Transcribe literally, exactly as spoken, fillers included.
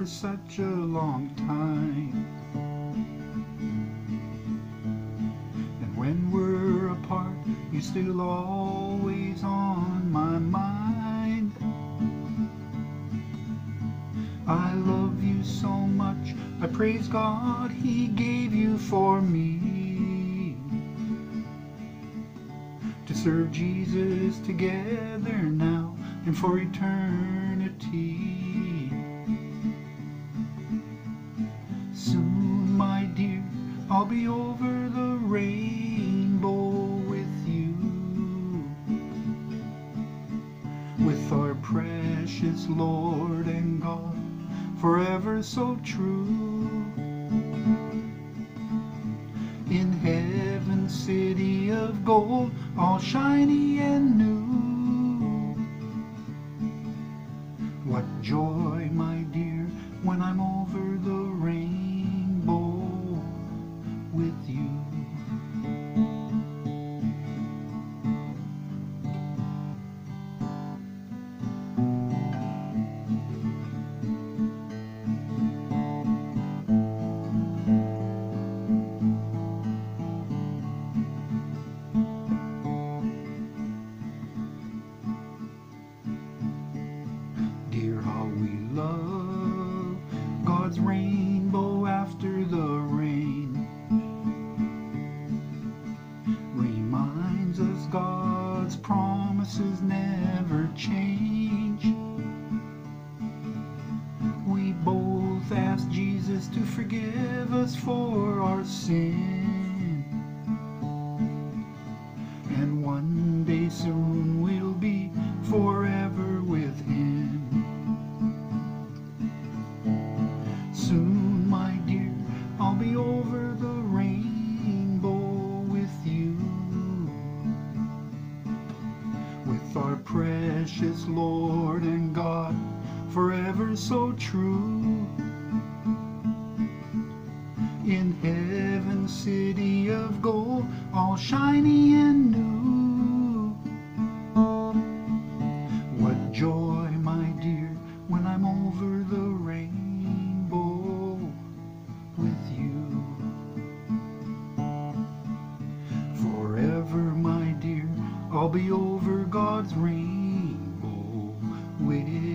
for such a long time. And when we're apart, you're still always on my mind. I love you so much, I praise God He gave you for me, to serve Jesus together now and for eternity. Soon, my dear, I'll be over the rainbow with you, with our precious Lord and God, forever so true. In heaven's city of gold, all shiny and new. What joy, my dear, when I'm over the rainbow with you. Dear, how we love God's rainbow after the rain. Reminds us God's promises never change. We both ask Jesus to forgive us for our sin, and one day soon we'll be forever with Him. Soon, my dear, I'll be over the rainbow with you, with our precious Lord and God, forever so true. In heaven's city of gold, all shiny and new. What joy, my dear, when I'm over the rainbow with you. Forever, my dear, I'll be over God's rainbow with you.